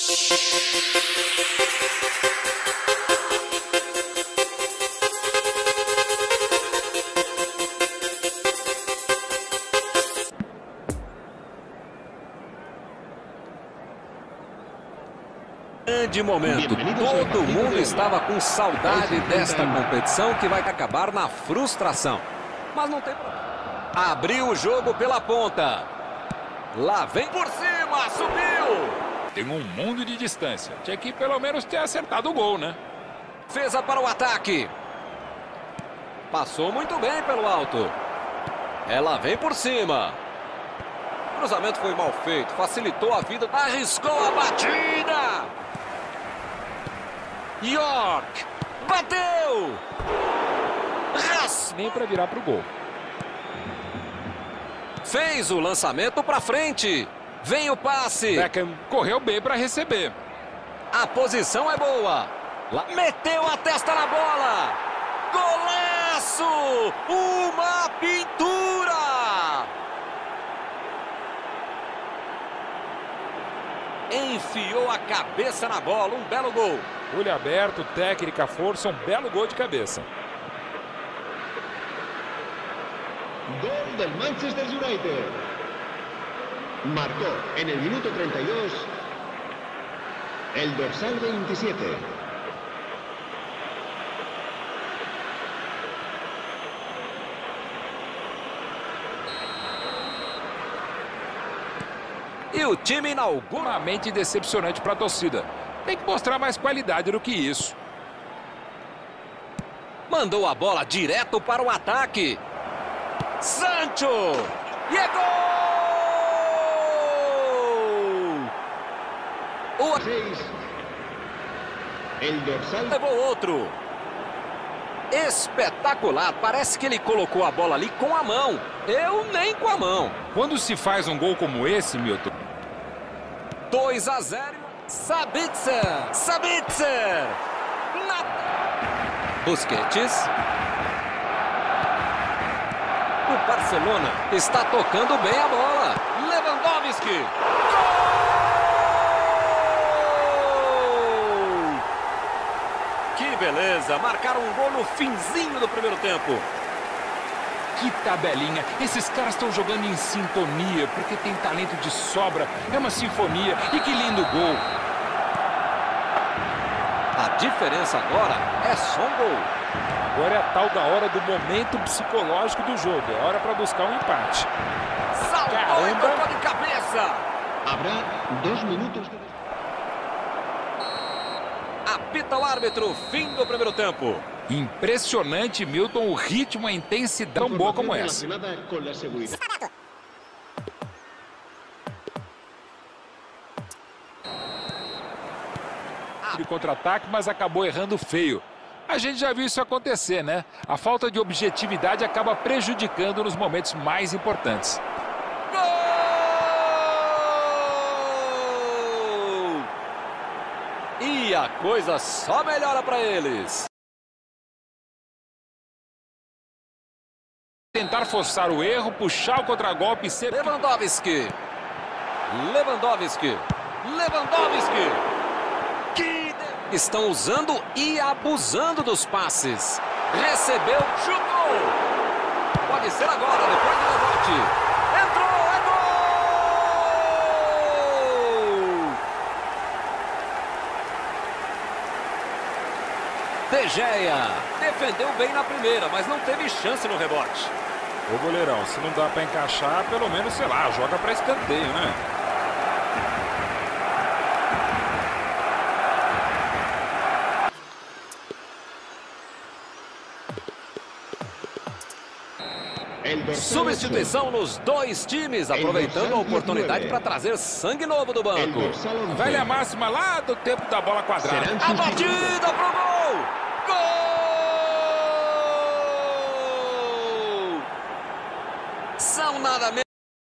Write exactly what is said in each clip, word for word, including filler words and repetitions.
Grande momento. Todo mundo estava com saudade desta competição que vai acabar na frustração. Mas não tem problema. Abriu o jogo pela ponta. Lá vem por cima, subiu. Tem um mundo de distância. Tinha que pelo menos ter acertado o gol, né? Defesa para o ataque. Passou muito bem pelo alto. Ela vem por cima. O cruzamento foi mal feito, facilitou a vida, arriscou a batida. York bateu. Ras... Nem para virar para o gol. Fez o lançamento para frente. Vem o passe. Beckham correu bem para receber. A posição é boa. Lá... Meteu a testa na bola. Golaço! Uma pintura! Enfiou a cabeça na bola. Um belo gol. Olho aberto, técnica, força, um belo gol de cabeça. Gol del Manchester United. Marcó en el minuto treinta y dos el dorsal veintisiete. E o time inaugura. Uma mente decepcionante para a torcida. Tem que mostrar mais qualidade do que isso. Mandou a bola direto para o ataque. Sancho! E é gol! O seis. El dorsal levou outro. Espetacular. Parece que ele colocou a bola ali com a mão. Eu nem com a mão. Quando se faz um gol como esse, Milton... dois a zero. Sabitzer. Sabitzer. Na... Busquets. O Barcelona está tocando bem a bola. Lewandowski. Gol! Que beleza. Marcaram um gol no finzinho do primeiro tempo. Que tabelinha. Esses caras estão jogando em sintonia, porque tem talento de sobra. É uma sinfonia. E que lindo gol. A diferença agora é só um gol. Agora é a tal da hora do momento psicológico do jogo. É hora para buscar um empate. Saltou e tocou de cabeça. Habrá dois minutos de... Apita o árbitro. Fim do primeiro tempo. Impressionante, Milton, o ritmo, a intensidade tão boa como essa. De contra-ataque, mas acabou errando feio. A gente já viu isso acontecer, né? A falta de objetividade acaba prejudicando nos momentos mais importantes. Gol! E a coisa só melhora para eles. Tentar forçar o erro, puxar o contragolpe e ser... Lewandowski. Lewandowski. Lewandowski. Que de... Estão usando e abusando dos passes. Recebeu, chutou. Pode ser agora, depois do rebote. Entrou, é gol! De Gea defendeu bem na primeira, mas não teve chance no rebote. Ô goleirão, se não dá para encaixar, pelo menos, sei lá, joga para escanteio, né? Substituição nos dois times, aproveitando a oportunidade para trazer sangue novo do banco. Velha máxima lá do tempo da bola quadrada. A batida pro gol! Gol! São nada menos.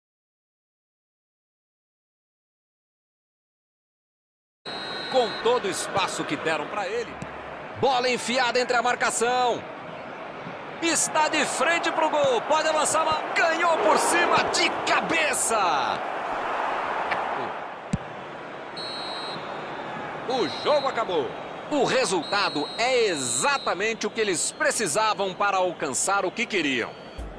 Com todo o espaço que deram para ele. Bola enfiada entre a marcação. Está de frente para o gol. Pode avançar. Ganhou por cima de cabeça. O jogo acabou. O resultado é exatamente o que eles precisavam para alcançar o que queriam.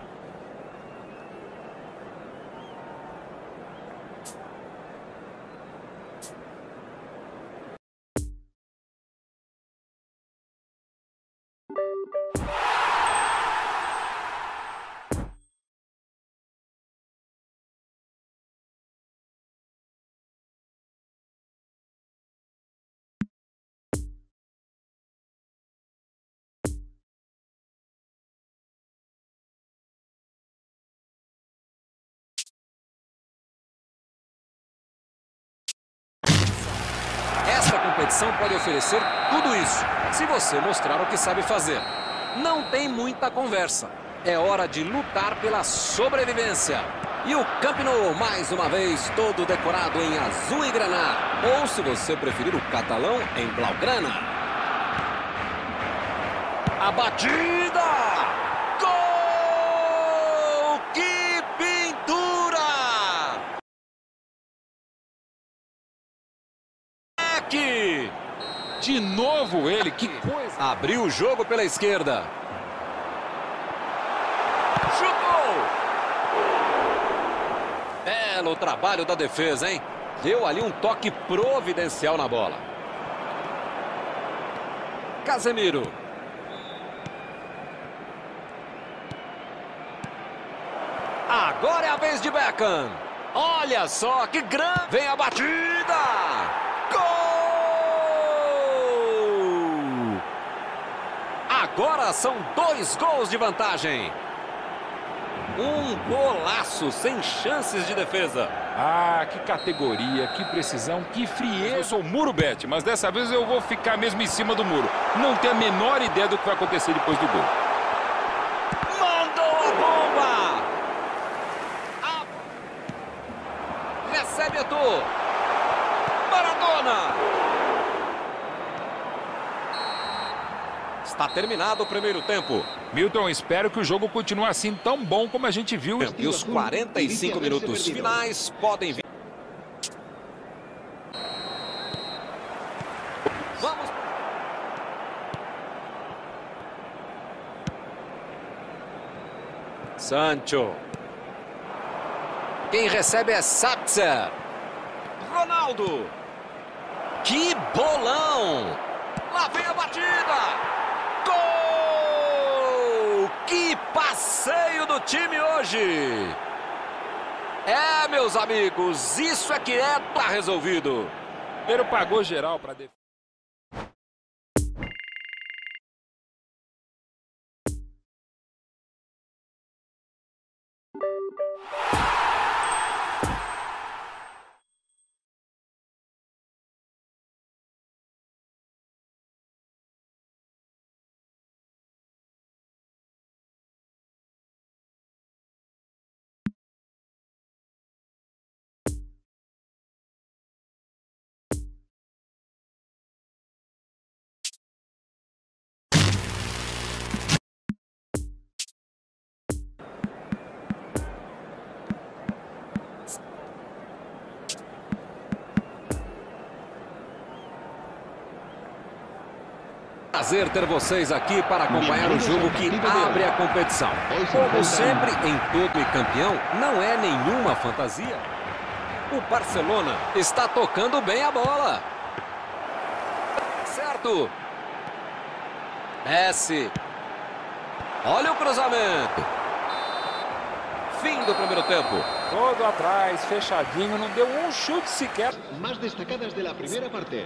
Esta competição pode oferecer tudo isso, se você mostrar o que sabe fazer. Não tem muita conversa. É hora de lutar pela sobrevivência. E o Camp Nou, mais uma vez, todo decorado em azul e graná. Ou, se você preferir, o catalão em blaugrana. A batida! Gol! Que pintura! Aqui! De novo ele, que coisa! Abriu o jogo pela esquerda. Chutou! Belo trabalho da defesa, hein? Deu ali um toque providencial na bola. Casemiro. Agora é a vez de Beckham. Olha só que grande. Vem a batida. Gol! Agora são dois gols de vantagem. Um golaço sem chances de defesa. Ah, que categoria, que precisão, que frieza. Eu sou o Muro Bet, mas dessa vez eu vou ficar mesmo em cima do muro. Não tenho a menor ideia do que vai acontecer depois do gol. Mandou a bomba! A... Recebe Eto'o. Maradona! Está terminado o primeiro tempo. Milton, espero que o jogo continue assim tão bom como a gente viu. E os quarenta e cinco minutos finais podem vir. Vamos. Sancho. Quem recebe é Saxer. Ronaldo. Que bolão! Lá vem a batida! Gol! Que passeio do time hoje! É, meus amigos, isso é que é, tá resolvido. Primeiro pagou geral para defesa. Prazer ter vocês aqui para acompanhar o jogo que abre a competição. Como sempre, em todo e campeão, não é nenhuma fantasia. O Barcelona está tocando bem a bola. Certo. Messi. Olha o cruzamento. Fim do primeiro tempo. Todo atrás, fechadinho, não deu um chute sequer. Más destacadas de la primera parte.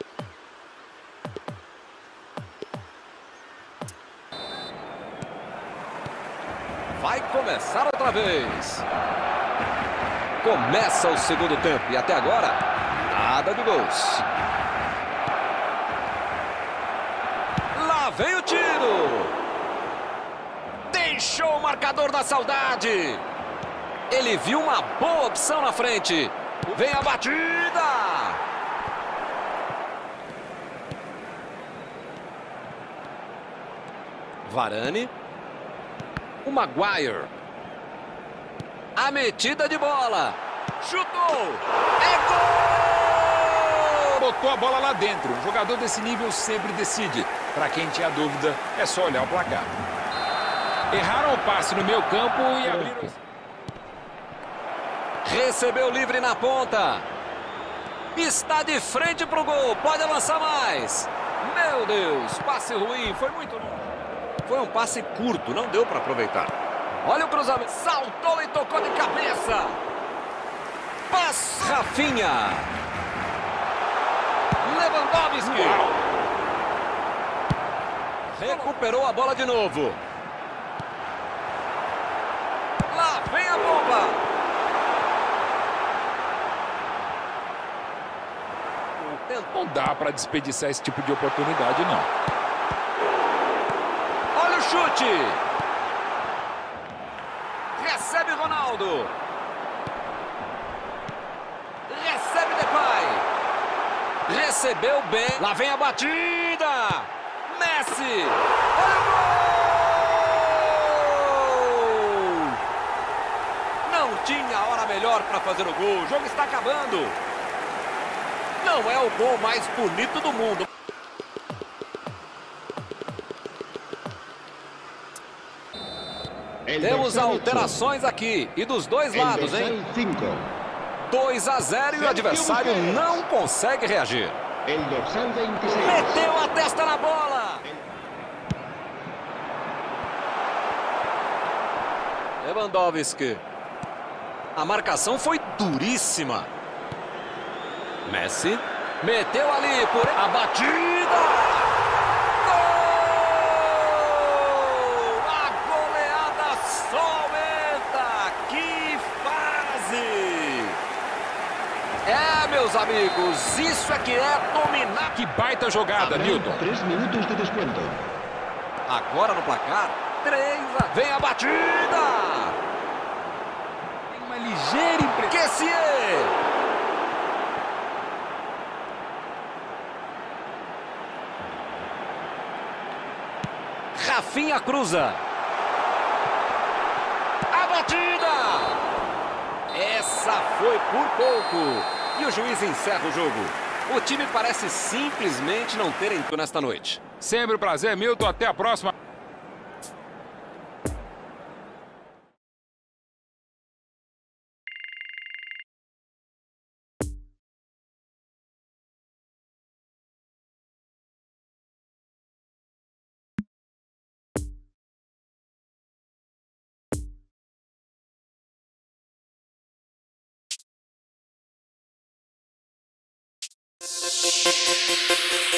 Vai começar outra vez. Começa o segundo tempo e até agora, nada de gols. Lá vem o tiro. Deixou o marcador da saudade. Ele viu uma boa opção na frente. Vem a batida. Varane. O Maguire. A metida de bola. Chutou. É botou a bola lá dentro. Um jogador desse nível sempre decide. Para quem tinha dúvida, é só olhar o placar. Erraram o passe no meio campo e abriram... Recebeu livre na ponta. Está de frente para o gol. Pode avançar mais. Meu Deus, passe ruim. Foi muito... Foi um passe curto, não deu para aproveitar. Olha o cruzamento. Saltou e tocou de cabeça. Passa. Rafinha. Lewandowski. Uau. Recuperou a bola de novo. Lá vem a bomba. Não dá para desperdiçar esse tipo de oportunidade, não. Olha o chute. Recebe Ronaldo. Recebe Depay. Recebeu bem. Lá vem a batida. Messi. Olha o gol. Não tinha hora melhor para fazer o gol. O jogo está acabando. Não é o gol mais bonito do mundo. Temos alterações aqui. E dos dois lados, hein? dois a zero e o adversário não consegue reagir. Meteu a testa na bola. Lewandowski. A marcação foi duríssima. Messi. Meteu ali por a batida. Gol! A goleada só aumenta. Que fase! É, meus amigos, isso é que é dominar. Que baita jogada, Milton. Três minutos de desconto. Agora no placar, três a... Vem a batida! Tem uma ligeira impressão. Que se é? Rafinha cruza. A batida! Essa foi por pouco. E o juiz encerra o jogo. O time parece simplesmente não ter entrado nesta noite. Sempre um prazer, Milton. Até a próxima. We'll be right back.